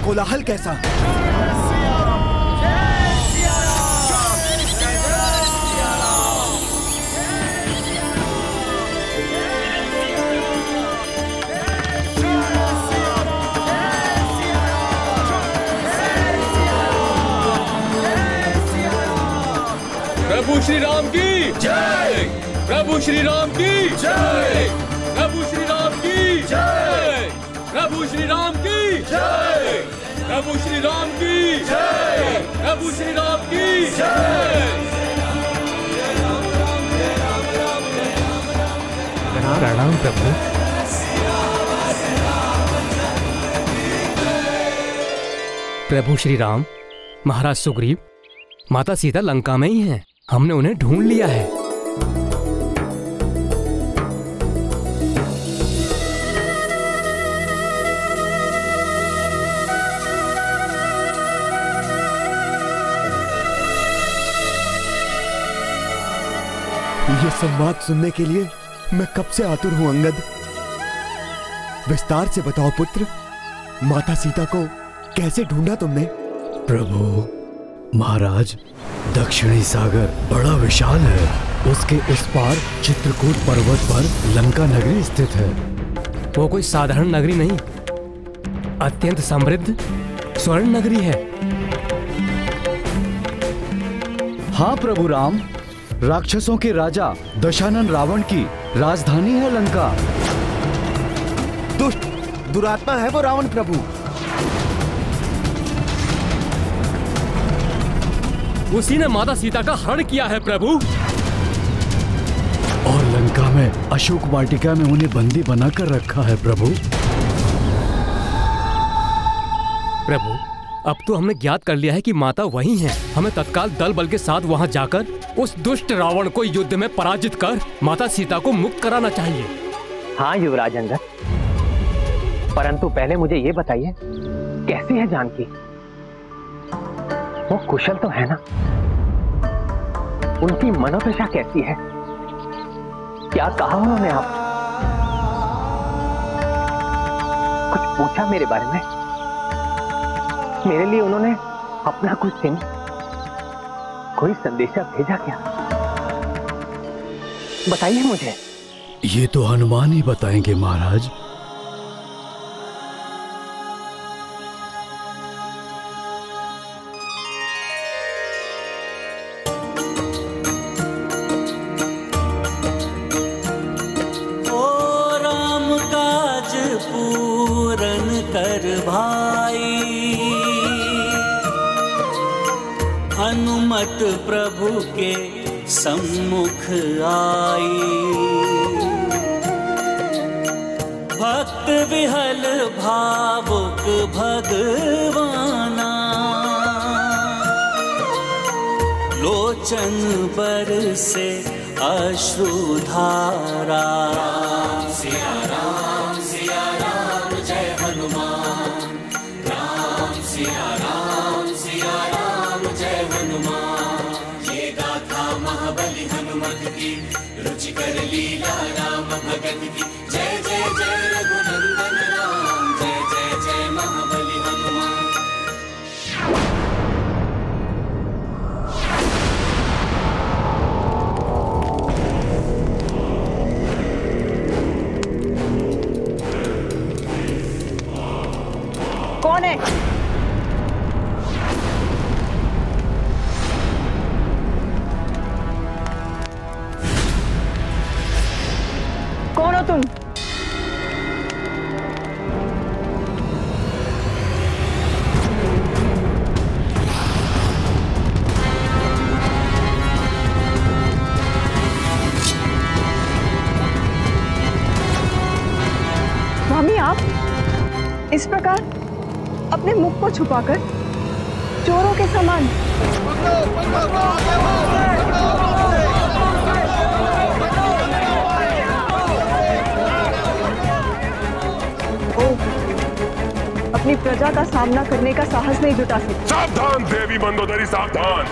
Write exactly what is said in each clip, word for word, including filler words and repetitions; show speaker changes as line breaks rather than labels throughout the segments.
कोलाहल कैसा?
प्रभु श्री राम की जय। प्रभु श्री राम की जय। प्रभु श्री राम की जय। प्रभु श्री राम की जय। प्रभु श्री राम की जय। प्रभु श्री राम की जय।
प्रणाम प्रभु। प्रभु श्री राम, महाराज सुग्रीव, माता सीता लंका में ही हैं। हमने उन्हें ढूंढ लिया है।
ये संवाद सुनने के लिए मैं कब से आतुर हूं अंगद। विस्तार से बताओ पुत्र, माता सीता को कैसे ढूंढा तुमने?
प्रभु, महाराज, दक्षिणी सागर बड़ा विशाल है। उसके उस पार चित्रकूट पर्वत पर लंका नगरी स्थित है।
वो कोई साधारण नगरी नहीं, अत्यंत समृद्ध स्वर्ण नगरी है।
हाँ प्रभु राम, राक्षसों के राजा दशानन रावण की राजधानी है लंका।
दुष्ट दुरात्मा है वो रावण प्रभु।
उसी ने माता सीता का हरण किया है प्रभु।
और लंका में अशोक वाटिका में उन्हें बंदी बनाकर रखा है प्रभु।
प्रभु, अब तो हमने ज्ञात कर लिया है कि माता वही हैं। हमें तत्काल दल बल के साथ वहां जाकर उस दुष्ट रावण को युद्ध में पराजित कर माता सीता को मुक्त कराना चाहिए।
हाँ युवराज अंगद, परंतु पहले मुझे ये बताइए, कैसी है जानकी? वो कुशल तो है ना? उनकी मनोदशा कैसी है? क्या कहा उन्होंने आप? कुछ पूछा मेरे बारे में? मेरे लिए उन्होंने अपना कुछ चिन्ह, कोई संदेशा भेजा क्या? बताइए मुझे।
ये तो हनुमान ही बताएंगे महाराज।
हनुमत प्रभु के सम्मुख आई, भक्त विहल भावुक भगवाना, लोचन बरसे अश्रुधारा। राम सिया राम सिया राम जय हनुमान, राम सिया राम सिया राम जय हनुमान। ये गाथा महाबली हनुमत की, रुचिकर लीला राम भगत की। जय जय जय रघुनंदन राम, जय जय जय महाबली हनुमान।
कौन है? कौन हो तुम? स्वामी, आप इस प्रकार अपने मुख को छुपाकर चोरों के समान। ओ, अपनी प्रजा का सामना करने का साहस नहीं जुटा सकते।
सावधान देवी मंदोदरी, सावधान।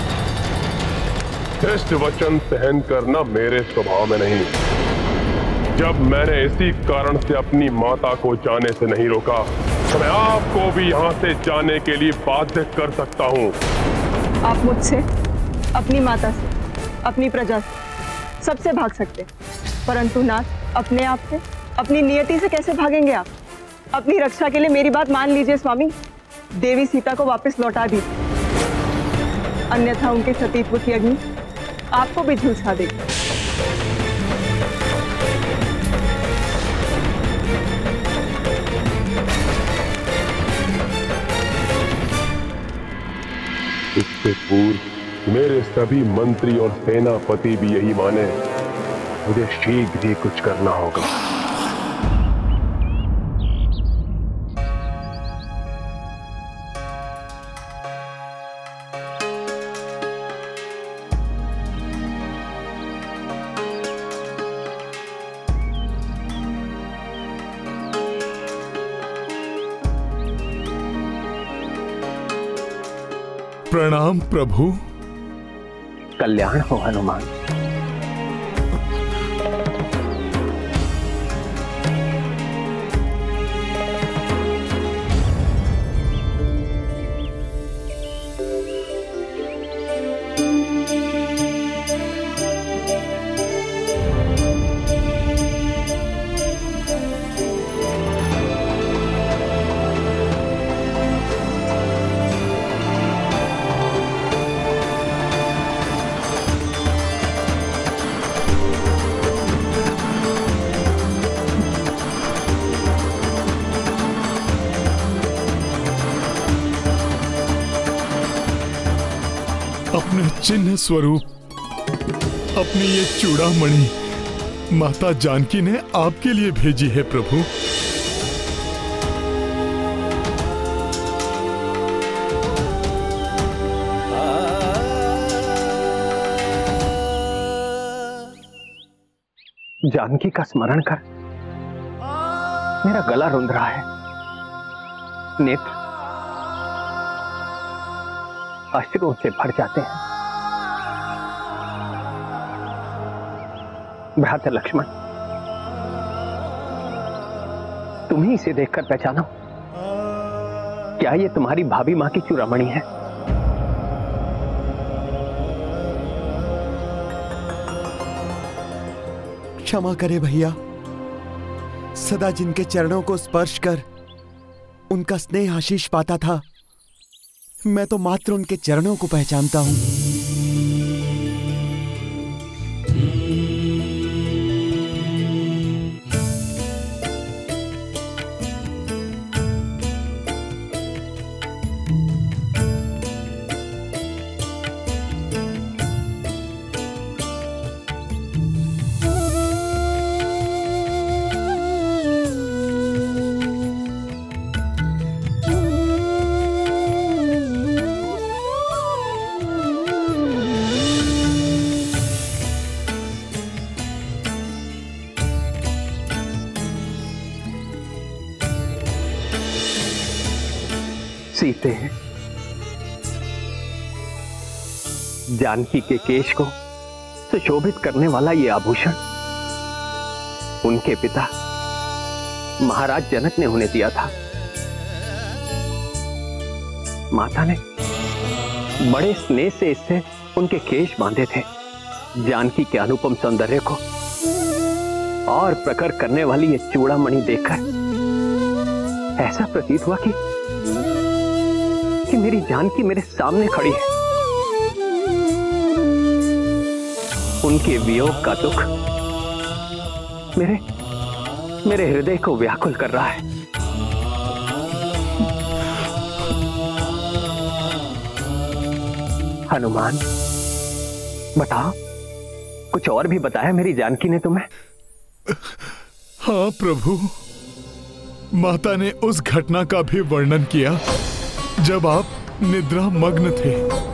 श्रेष्ठ वचन सहन करना मेरे स्वभाव में नहीं। जब मैंने इसी कारण से अपनी माता को जाने से नहीं रोका, तो मैं आपको भी यहाँ से जाने के लिए बाध्य कर सकता हूँ।
आप मुझसे, अपनी माता से, अपनी प्रजा से, सबसे भाग सकते, परंतु नाथ अपने आप से, अपनी नियति से कैसे भागेंगे आप? अपनी रक्षा के लिए मेरी बात मान लीजिए स्वामी, देवी सीता को वापस लौटा दीजिए, अन्यथा उनके सतीत्व की अग्नि आपको भी झुलसा देगी।
इससे पूर्व मेरे सभी मंत्री और सेनापति भी यही माने, मुझे शीघ्र ही कुछ करना होगा।
प्रणाम प्रभु।
कल्याण हो हनुमान।
अपने चिन्ह स्वरूप अपनी ये चूड़ामणि माता जानकी ने आपके लिए भेजी है प्रभु।
जानकी का स्मरण कर मेरा गला रुंध रहा है, नेत्र अश्रुओं से भर जाते हैं। भ्राता लक्ष्मण, तुम ही इसे देखकर पहचानो, क्या ये तुम्हारी भाभी मां की चूड़ामणि है?
क्षमा करे भैया, सदा जिनके चरणों को स्पर्श कर उनका स्नेह आशीष पाता था, मैं तो मात्र उनके चरणों को पहचानता हूं। सीते हैं जानकी के केश को सुशोभित करने वाला ये आभूषण उनके पिता महाराज जनक ने उन्हें दिया था। माता ने बड़े स्नेह से इससे उनके केश बांधे थे। जानकी के अनुपम सौंदर्य को और प्रखर करने वाली ये चूड़ामणि देखकर ऐसा प्रतीत हुआ कि कि मेरी जानकी मेरे सामने खड़ी है। उनके वियोग का दुख मेरे मेरे हृदय को व्याकुल कर रहा है। हनुमान, बताओ, कुछ और भी बताया मेरी जानकी ने तुम्हें?
हाँ प्रभु, माता ने उस घटना का भी वर्णन किया जब आप निद्रा मग्न थे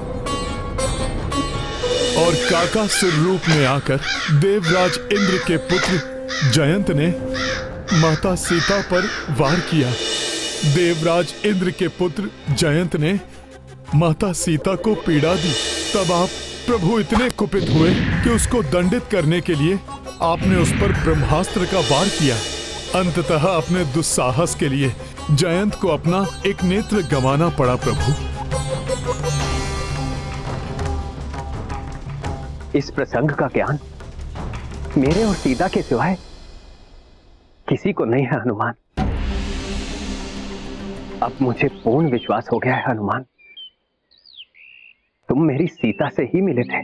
और काका स्वरूप में आकर देवराज इंद्र के पुत्र जयंत ने माता सीता पर वार किया। देवराज इंद्र के पुत्र जयंत ने माता सीता को पीड़ा दी। तब आप प्रभु इतने कुपित हुए कि उसको दंडित करने के लिए आपने उस पर ब्रह्मास्त्र का वार किया। अंततः अपने दुस्साहस के लिए जयंत को अपना एक नेत्र गंवाना पड़ा प्रभु।
इस प्रसंग का ज्ञान मेरे और सीता के सिवाय किसी को नहीं है हनुमान। अब मुझे पूर्ण विश्वास हो गया है हनुमान, तुम मेरी सीता से ही मिले थे।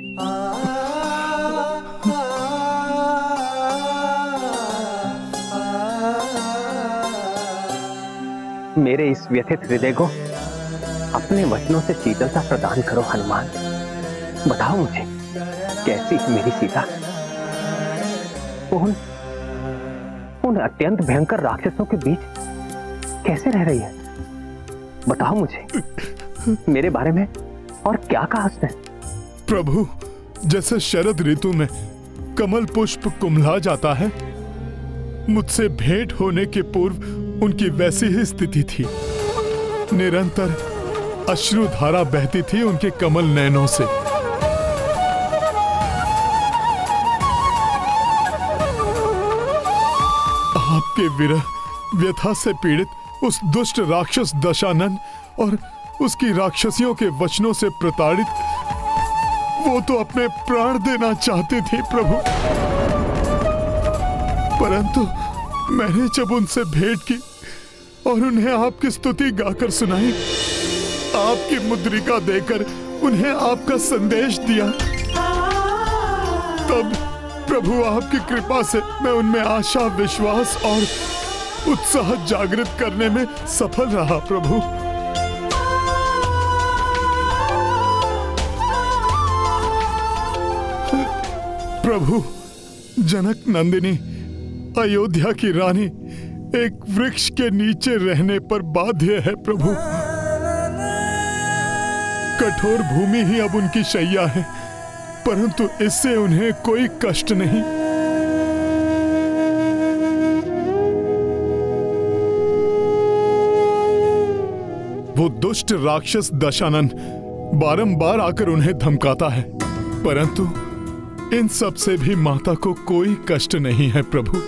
मेरे इस व्यथित हृदय को अपने वचनों से शीतलता प्रदान करो हनुमान। बताओ मुझे कैसी है मेरी सीता? उन उन अत्यंत भयंकर राक्षसों के बीच कैसे रह रही है? बताओ मुझे मेरे बारे में और क्या कहा उसने?
प्रभु, जैसे शरद ऋतु में कमल पुष्प कुम्हला जाता है, मुझसे भेंट होने के पूर्व उनकी वैसी ही स्थिति थी। निरंतर अश्रुधारा बहती थी उनके कमल नयनों से। आपके विरह व्यथा से पीड़ित उस दुष्ट राक्षस दशानन और उसकी राक्षसियों के वचनों से प्रताड़ित वो तो अपने प्राण देना चाहते थे प्रभु, परंतु मैंने जब उनसे भेंट की और उन्हें आपकी स्तुति गाकर सुनाई, आपकी मुद्रिका देकर उन्हें आपका संदेश दिया, तब प्रभु आपकी कृपा से मैं उनमें आशा, विश्वास और उत्साह जागृत करने में सफल रहा प्रभु। प्रभु, जनक नंदिनी अयोध्या की रानी एक वृक्ष के नीचे रहने पर बाध्य है प्रभु। कठोर भूमि ही अब उनकी शैया है, परंतु इससे उन्हें कोई कष्ट नहीं। वो दुष्ट राक्षस दशानन बारंबार आकर उन्हें धमकाता है, परंतु इन सब से भी माता को कोई कष्ट नहीं है प्रभु।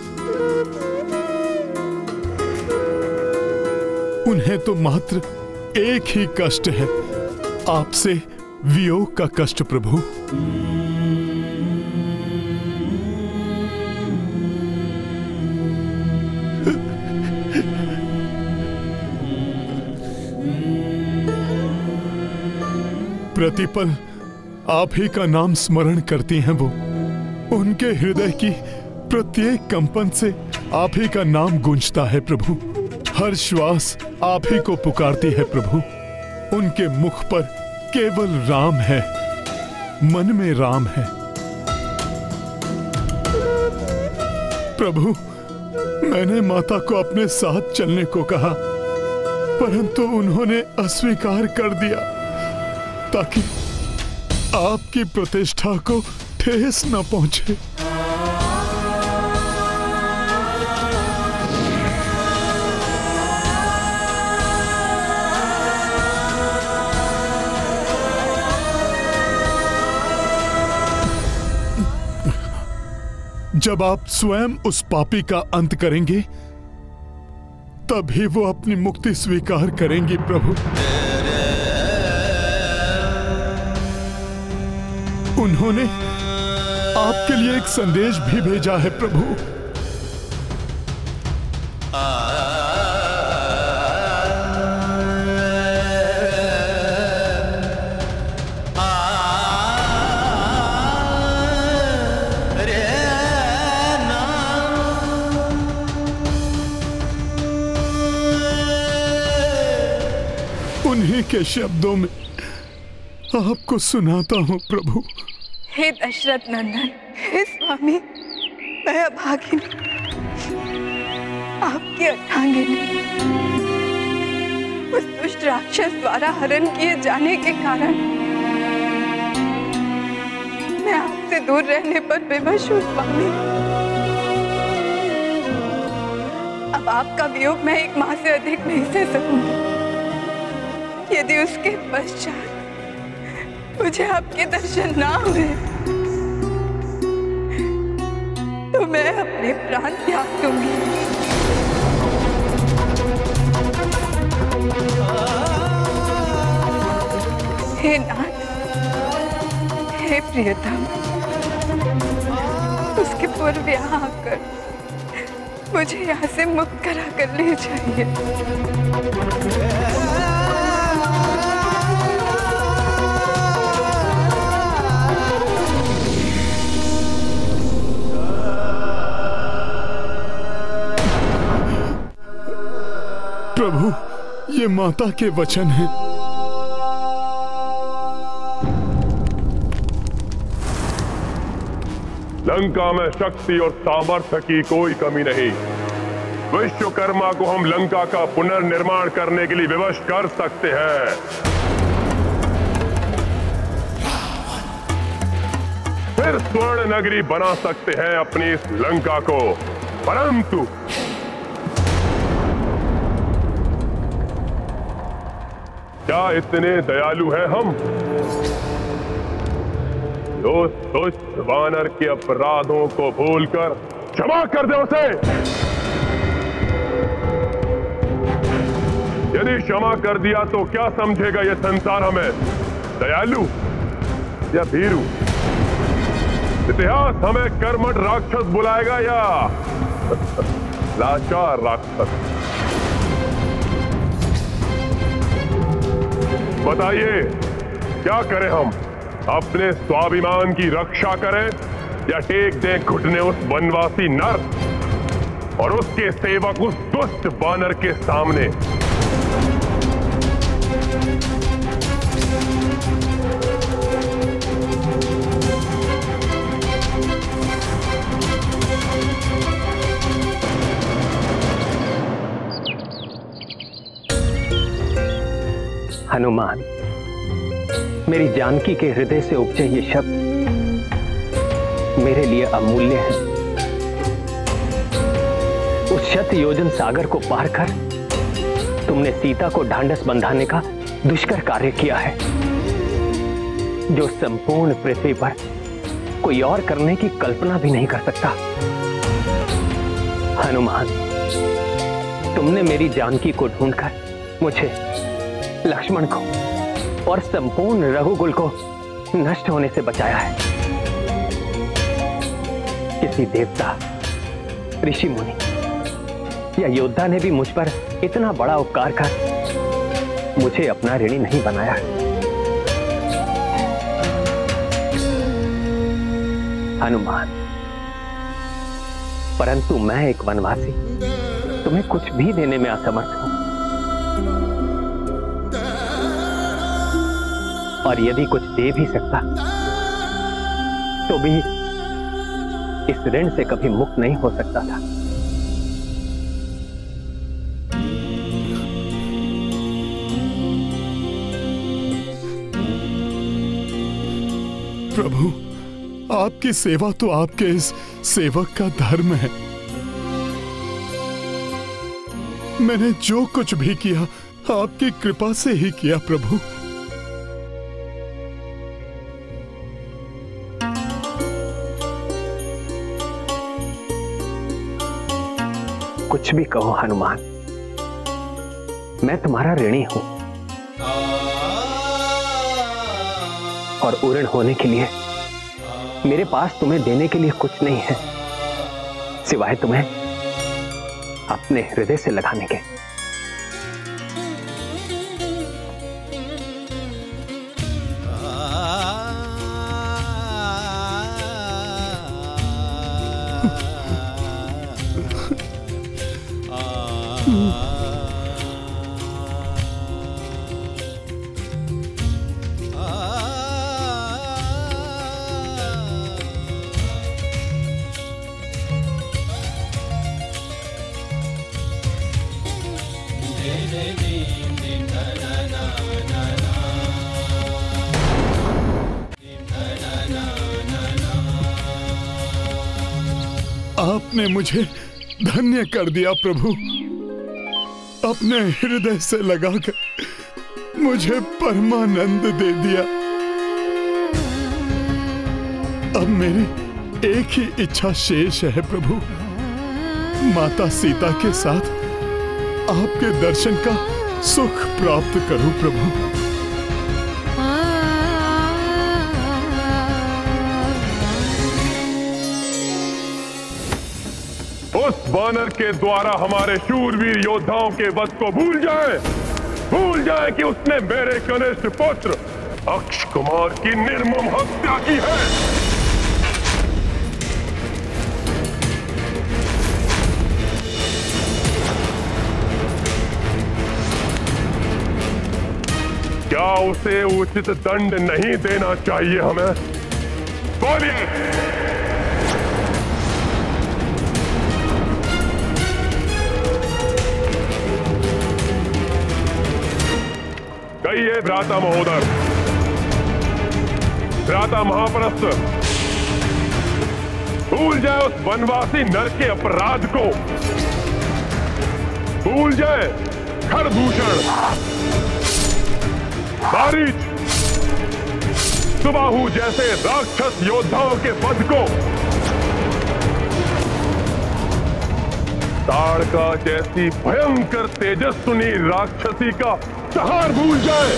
उन्हें तो मात्र एक ही कष्ट है, आपसे वियोग का कष्ट प्रभु। प्रतिपल आप ही का नाम स्मरण करती हैं वो। उनके हृदय की प्रत्येक कंपन से आप ही का नाम गूंजता है प्रभु। हर श्वास आप ही को पुकारती है प्रभु। उनके मुख पर केवल राम है, मन में राम है प्रभु। मैंने माता को अपने साथ चलने को कहा, परंतु उन्होंने अस्वीकार कर दिया ताकि आपकी प्रतिष्ठा को ठेस न पहुंचे। जब आप स्वयं उस पापी का अंत करेंगे, तभी वो अपनी मुक्ति स्वीकार करेंगी प्रभु। उन्होंने आपके लिए एक संदेश भी भेजा है प्रभु। उन्हीं के शब्दों में आपको सुनाता हूँ प्रभु।
हे दशरथ नंदन, हे स्वामी, मैं अभागिनी, आपकी अर्धांगिनी, उस दुष्ट राक्षस द्वारा हरण किए जाने के कारण मैं आपसे दूर रहने पर विवश हूँ स्वामी। अब आपका वियोग मैं एक माह से अधिक नहीं सह सकूंगी। यदि उसके पश्चात मुझे आपके दर्शन ना हुए तो
तो मैं अपने प्राण त्याग दूंगी। हे नाथ, हे प्रियतम, उसके पूर्व यहाँ आकर मुझे यहाँ से मुक्त करा कर ले जाइए।
प्रभु, ये माता के वचन हैं।
लंका में शक्ति और सामर्थ्य की कोई कमी नहीं। विश्वकर्मा को हम लंका का पुनर्निर्माण करने के लिए विवश कर सकते हैं। फिर स्वर्ण नगरी बना सकते हैं अपनी इस लंका को। परंतु क्या इतने दयालु हैं हम? जो दुष्ट वानर के अपराधों को भूलकर क्षमा कर दे उसे। यदि क्षमा कर दिया तो क्या समझेगा ये संसार हमें, दयालु या भीरू? इतिहास हमें कर्मठ राक्षस बुलाएगा या लाचार राक्षस? बताइए, क्या करें हम? अपने स्वाभिमान की रक्षा करें या टेक दें घुटने उस वनवासी नर और उसके सेवक उस दुष्ट वानर के सामने?
हनुमान, मेरी जानकी के हृदय से उपजे ये शब्द मेरे लिए अमूल्य है। उस शत योजन सागर को पार कर तुमने सीता को ढांढस बंधाने का दुष्कर कार्य किया है, जो संपूर्ण पृथ्वी पर कोई और करने की कल्पना भी नहीं कर सकता। हनुमान, तुमने मेरी जानकी को ढूंढकर मुझे, लक्ष्मण को और संपूर्ण रघुकुल को नष्ट होने से बचाया है। किसी देवता, ऋषि मुनि या योद्धा ने भी मुझ पर इतना बड़ा उपकार कर मुझे अपना ऋणी नहीं बनाया। हनुमान, परंतु मैं एक वनवासी तुम्हें कुछ भी देने में असमर्थ हूं, और यदि कुछ दे भी सकता तो भी इस ऋण से कभी मुक्त नहीं हो सकता था।
प्रभु, आपकी सेवा तो आपके इस सेवक का धर्म है। मैंने जो कुछ भी किया आपकी कृपा से ही किया प्रभु।
कुछ भी कहो हनुमान, मैं तुम्हारा ऋणी हूं, और ऋण होने के लिए मेरे पास तुम्हें देने के लिए कुछ नहीं है सिवाय तुम्हें अपने हृदय से लगाने के।
आपने मुझे धन्य कर दिया प्रभु। अपने हृदय से लगाकर मुझे परमानंद दे दिया। अब मेरी एक ही इच्छा शेष है प्रभु, माता सीता के साथ आपके दर्शन का सुख प्राप्त करूं प्रभु।
उस वानर के द्वारा हमारे शूरवीर योद्धाओं के वध को भूल जाए, भूल जाए कि उसने मेरे कनिष्ठ पुत्र अक्ष कुमार की निर्मम हत्या की है। क्या उसे उचित दंड नहीं देना चाहिए हमें? बोलिए। कहिए भ्राता महोदर, भ्राता महाप्रस्थ, भूल जाए उस वनवासी नर के अपराध को, भूल जाए खरदूषण, बारिश, सुबाहु जैसे राक्षस योद्धाओं के वध को, ताड़का जैसी भयंकर तेजस्विनी राक्षसी का संहार भूल जाए।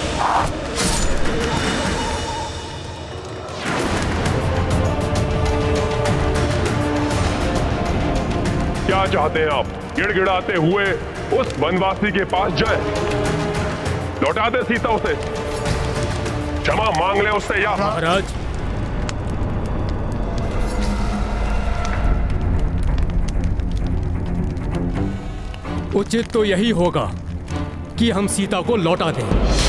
क्या चाहते हैं आप? गिड़गिड़ाते हुए उस वनवासी के पास जाए, लौटा दे सीता उसे, क्षमा मांग ले उससे, या
महाराज उचित तो यही होगा कि हम सीता को लौटा दें।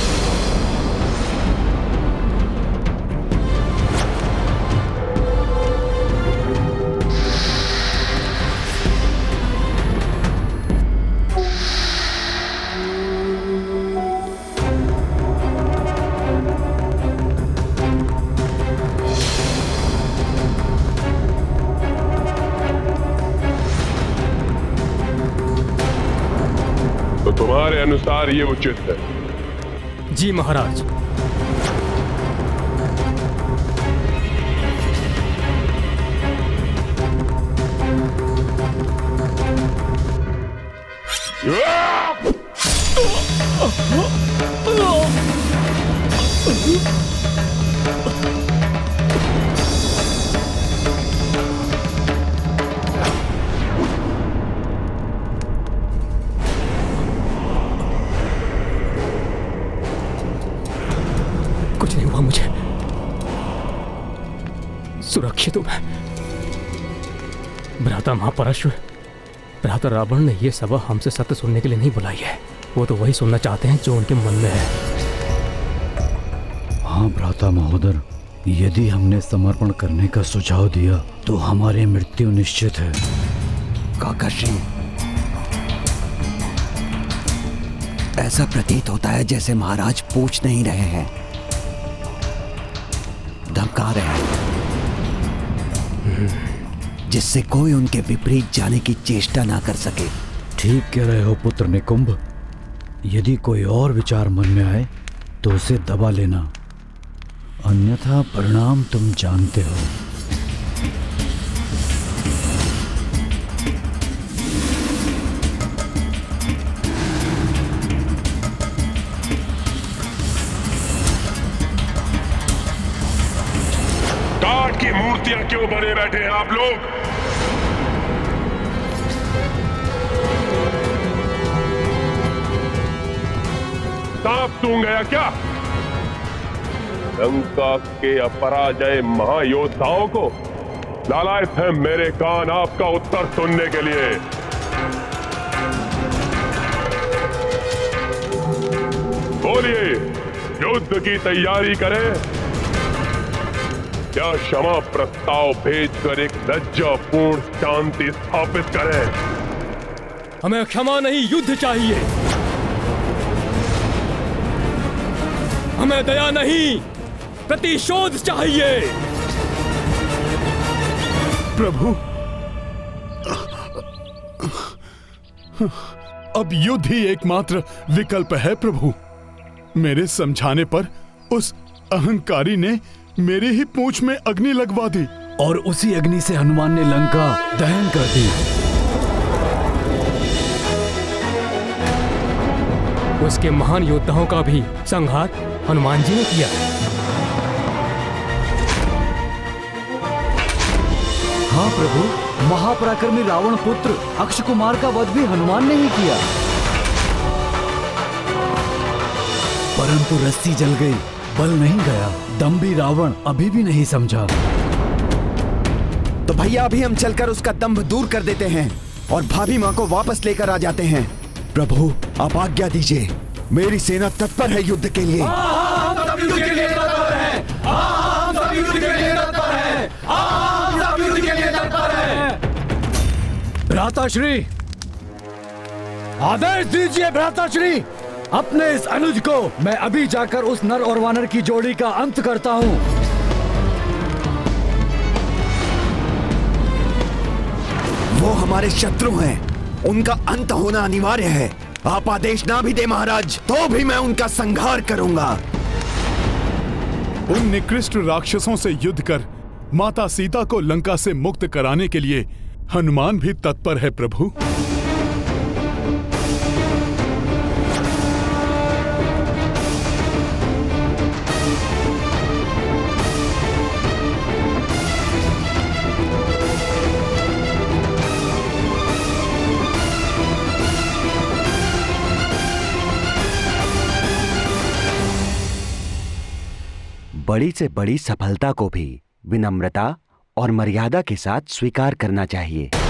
तुम्हारे अनुसार ये उचित है?
जी महाराज। मुझे सुरक्षित हूं मैं। भ्राता महापरशु, भ्राता रावण ने यह सभा हमसे सत्य सुनने के लिए नहीं बुलाई है। वो तो वही सुनना चाहते हैं जो उनके मन में है।
हाँ भ्राता महोदर, यदि हमने समर्पण करने का सुझाव दिया तो हमारी मृत्यु निश्चित है।
काकाश्री, ऐसा प्रतीत होता है जैसे महाराज पूछ नहीं रहे हैं, धमका रहे हैं, जिससे कोई उनके विपरीत जाने की चेष्टा ना कर सके।
ठीक कह रहे हो पुत्र निकुंभ। यदि कोई और विचार मन में आए तो उसे दबा लेना, अन्यथा परिणाम तुम जानते हो।
काठ की मूर्तियां क्यों बने बैठे हैं आप लोग? सांप सूंघ गया क्या? लंका के अपराजय महायोद्धाओं को लालायत है मेरे कान आपका उत्तर सुनने के लिए। बोलिए, युद्ध की तैयारी करें या क्षमा प्रस्ताव भेजकर एक लज्जापूर्ण शांति स्थापित करें?
हमें क्षमा नहीं, युद्ध चाहिए। हमें दया नहीं, प्रतिशोध चाहिए।
प्रभु, अब युद्ध ही एकमात्र विकल्प है प्रभु। मेरे समझाने पर उस अहंकारी ने मेरी ही पूंछ में अग्नि लगवा दी।
और उसी अग्नि से हनुमान ने लंका दहन कर दी।
उसके महान योद्धाओं का भी संहार हनुमान जी ने किया।
हाँ प्रभु, महापराक्रमी रावण पुत्र अक्ष कुमार का वध भी हनुमान ने ही किया। परंतु रस्सी जल गई, बल नहीं गया। दम्भी रावण अभी भी नहीं समझा।
तो भैया अभी हम चलकर उसका दंभ दूर कर देते हैं और भाभी माँ को वापस लेकर आ जाते हैं। प्रभु आप आज्ञा दीजिए, मेरी सेना तत्पर है युद्ध के लिए।
हम सब युद्ध के लिए तत्पर हैं। हम सब युद्ध के लिए तत्पर हैं। हम सब युद्ध के लिए तत्पर हैं।
भ्राताश्री, आदेश दीजिए भ्राताश्री। अपने इस अनुज को मैं अभी जाकर उस नर और वानर की जोड़ी का अंत करता हूँ।
वो हमारे शत्रु हैं, उनका अंत होना अनिवार्य है। आप आदेश ना भी दे महाराज, तो भी मैं उनका संहार करूंगा।
उन निकृष्ट राक्षसों से युद्ध कर माता सीता को लंका से मुक्त कराने के लिए हनुमान भी तत्पर है प्रभु।
बड़ी से बड़ी सफलता को भी विनम्रता और मर्यादा के साथ स्वीकार करना चाहिए।